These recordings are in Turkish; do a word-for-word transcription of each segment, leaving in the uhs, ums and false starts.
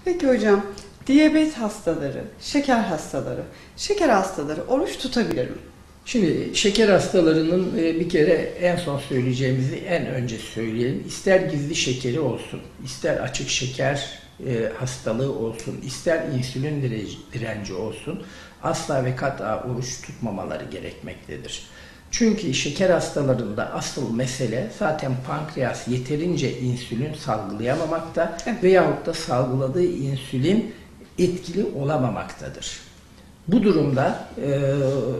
Peki hocam, diyabet hastaları, şeker hastaları, şeker hastaları oruç tutabilir mi? Şimdi şeker hastalarının bir kere en son söyleyeceğimizi en önce söyleyelim. İster gizli şekeri olsun, ister açık şeker hastalığı olsun, ister insülin direnci olsun asla ve kat'a oruç tutmamaları gerekmektedir. Çünkü şeker hastalarında asıl mesele zaten pankreas yeterince insülin salgılayamamakta evet. veyahut da salgıladığı insülin etkili olamamaktadır. Bu durumda e,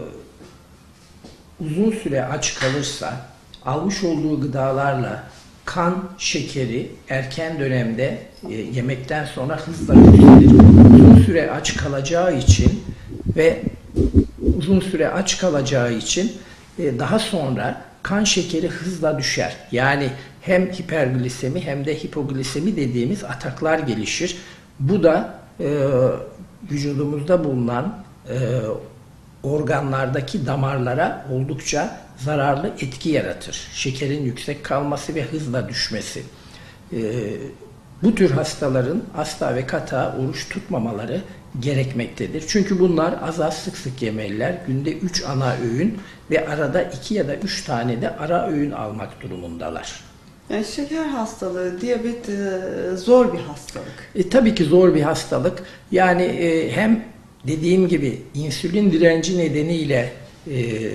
uzun süre aç kalırsa almış olduğu gıdalarla kan şekeri erken dönemde e, yemekten sonra hızla yükselir. Uzun süre aç kalacağı için ve uzun süre aç kalacağı için e, daha sonra kan şekeri hızla düşer. Yani hem hiperglisemi hem de hipoglisemi dediğimiz ataklar gelişir. Bu da e, vücudumuzda bulunan e, organlardaki damarlara oldukça zararlı etki yaratır. Şekerin yüksek kalması ve hızla düşmesi. Ee, bu tür hastaların asla ve kat'a oruç tutmamaları gerekmektedir. Çünkü bunlar az az sık sık yemeliler. Günde üç ana öğün ve arada iki ya da üç tane de ara öğün almak durumundalar. Yani şeker hastalığı, diyabet e, zor bir hastalık. E, tabii ki zor bir hastalık. Yani e, hem dediğim gibi insülin direnci nedeniyle e,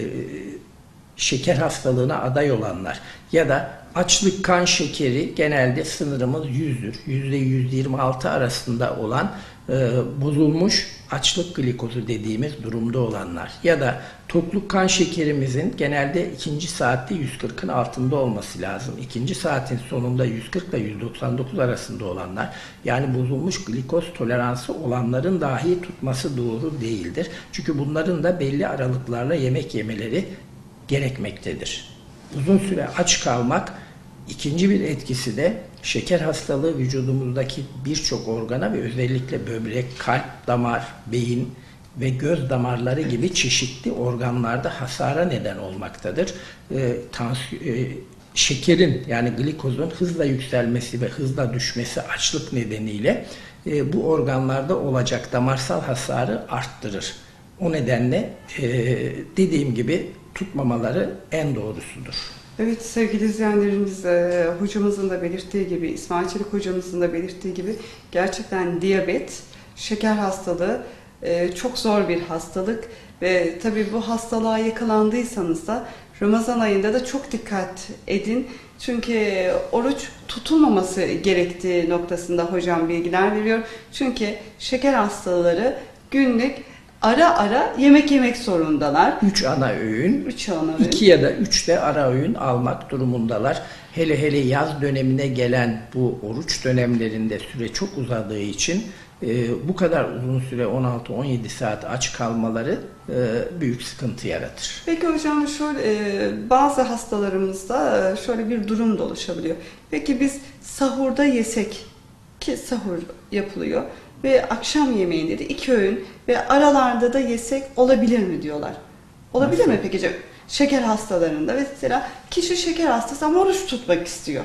şeker hastalığına aday olanlar ya da açlık kan şekeri genelde sınırımız yüzdür. yüzde yüz yirmi altı arasında olan e, bozulmuş açlık glikozu dediğimiz durumda olanlar ya da tokluk kan şekerimizin genelde ikinci saatte yüz kırkın altında olması lazım. İkinci saatin sonunda yüz kırk ile yüz doksan dokuz arasında olanlar, yani bozulmuş glikoz toleransı olanların dahi tutması doğru değildir. Çünkü bunların da belli aralıklarla yemek yemeleri gerekmektedir. Uzun süre aç kalmak, ikinci bir etkisi de şeker hastalığı vücudumuzdaki birçok organa ve özellikle böbrek, kalp, damar, beyin ve göz damarları gibi çeşitli organlarda hasara neden olmaktadır. E, tansiyon, e, şekerin yani glikozun hızla yükselmesi ve hızla düşmesi açlık nedeniyle e, bu organlarda olacak damarsal hasarı arttırır. O nedenle e, dediğim gibi tutmamaları en doğrusudur. Evet sevgili izleyenlerimiz, e, hocamızın da belirttiği gibi, İsmail Çelik hocamızın da belirttiği gibi gerçekten diyabet, şeker hastalığı e, çok zor bir hastalık ve tabii bu hastalığa yakalandıysanız da Ramazan ayında da çok dikkat edin. Çünkü oruç tutulmaması gerektiği noktasında hocam bilgiler veriyor. Çünkü şeker hastaları günlük ara ara yemek yemek zorundalar. Üç ana öğün, üç ana öğün. iki ya da üç de ara öğün almak durumundalar. Hele hele yaz dönemine gelen bu oruç dönemlerinde süre çok uzadığı için e, bu kadar uzun süre on altı on yedi saat aç kalmaları e, büyük sıkıntı yaratır. Peki hocam şöyle e, bazı hastalarımızda e, şöyle bir durum da oluşabiliyor. Peki biz sahurda yesek, ki sahur yapılıyor ve akşam yemeğinde de iki öğün ve aralarda da yesek olabilir mi diyorlar. Olabilir Nasıl? mi peki? Şeker hastalarında mesela kişi şeker hastası ama oruç tutmak istiyor.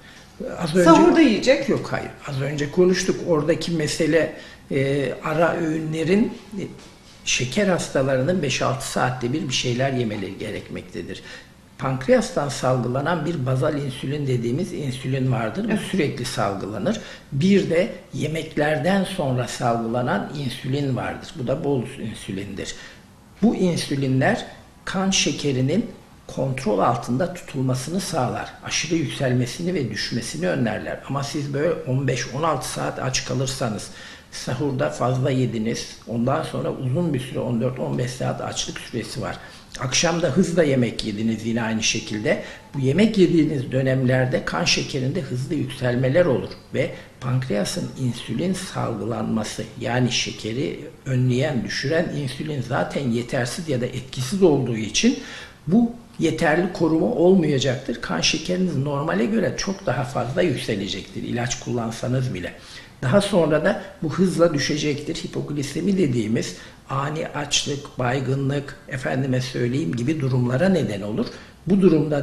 Az önce, Sahurda yiyecek. Yok hayır. Az önce konuştuk. Oradaki mesele e, ara öğünlerin e, şeker hastalarının beş altı saatte bir bir şeyler yemeleri gerekmektedir. Pankreastan salgılanan bir bazal insülin dediğimiz insülin vardır. Bu evet. sürekli salgılanır. Bir de yemeklerden sonra salgılanan insülin vardır. Bu da bolus insülindir. Bu insülinler kan şekerinin kontrol altında tutulmasını sağlar. Aşırı yükselmesini ve düşmesini önlerler. Ama siz böyle on beş on altı saat aç kalırsanız, sahurda fazla yediniz, ondan sonra uzun bir süre on dört on beş saat açlık süresi var. Akşamda hızla yemek yediniz yine aynı şekilde. Bu yemek yediğiniz dönemlerde kan şekerinde hızlı yükselmeler olur ve pankreasın insülin salgılanması, yani şekeri önleyen, düşüren insülin zaten yetersiz ya da etkisiz olduğu için bu yeterli koruma olmayacaktır. Kan şekeriniz normale göre çok daha fazla yükselecektir ilaç kullansanız bile. Daha sonra da bu hızla düşecektir. Hipoglisemi dediğimiz ani açlık, baygınlık, efendime söyleyeyim gibi durumlara neden olur. Bu durumda da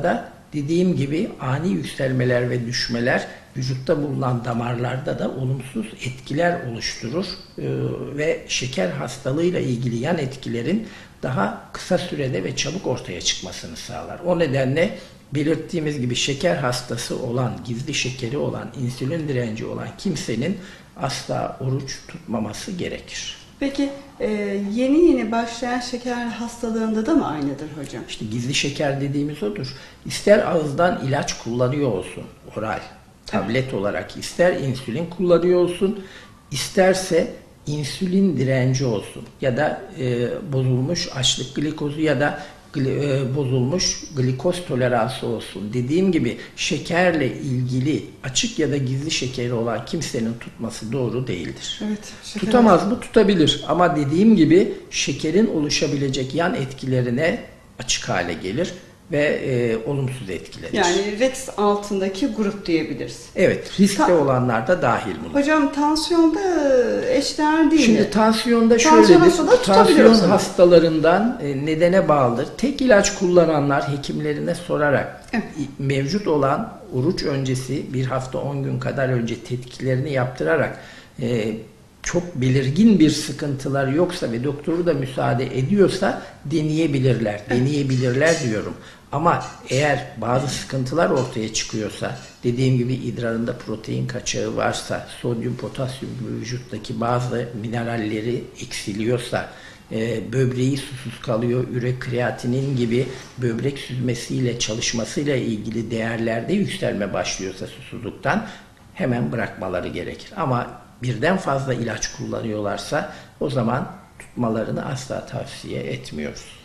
dediğim gibi ani yükselmeler ve düşmeler vücutta bulunan damarlarda da olumsuz etkiler oluşturur e, ve şeker hastalığıyla ilgili yan etkilerin daha kısa sürede ve çabuk ortaya çıkmasını sağlar. O nedenle belirttiğimiz gibi şeker hastası olan, gizli şekeri olan, insülin direnci olan kimsenin asla oruç tutmaması gerekir. Peki e, yeni yeni başlayan şeker hastalığında da mı aynıdır hocam? İşte gizli şeker dediğimiz odur. İster ağızdan ilaç kullanıyor olsun, oral, tablet evet. olarak, ister insülin kullanıyor olsun, isterse insülin direnci olsun ya da e, bozulmuş açlık glikozu ya da e, bozulmuş glikoz toleransı olsun. Dediğim gibi şekerle ilgili açık ya da gizli şekeri olan kimsenin tutması doğru değildir. Evet, şeker... Tutamaz mı? Tutabilir. Ama dediğim gibi şekerin oluşabilecek yan etkilerine açık hale gelir ve e, olumsuz etkilenir. Yani risk altındaki grup diyebiliriz. Evet, riskte Ta- olanlar da dahil buna. Hocam tansiyonda eşdeğer değil Şimdi mi? tansiyonda Tansiyon şöyledir, tansiyon hastalarından e, nedene bağlıdır. Tek ilaç kullananlar hekimlerine sorarak evet. mevcut olan oruç öncesi bir hafta on gün kadar önce tetkiklerini yaptırarak e, çok belirgin bir sıkıntılar yoksa ve doktoru da müsaade ediyorsa deneyebilirler. Deneyebilirler diyorum. Ama eğer bazı sıkıntılar ortaya çıkıyorsa, dediğim gibi idrarında protein kaçağı varsa, sodyum, potasyum gibi vücuttaki bazı mineralleri eksiliyorsa, e, böbreği susuz kalıyor, ürek, kreatinin gibi böbrek süzmesiyle, çalışmasıyla ilgili değerlerde yükselme başlıyorsa susuzluktan hemen bırakmaları gerekir. Ama birden fazla ilaç kullanıyorlarsa o zaman tutmalarını asla tavsiye etmiyoruz.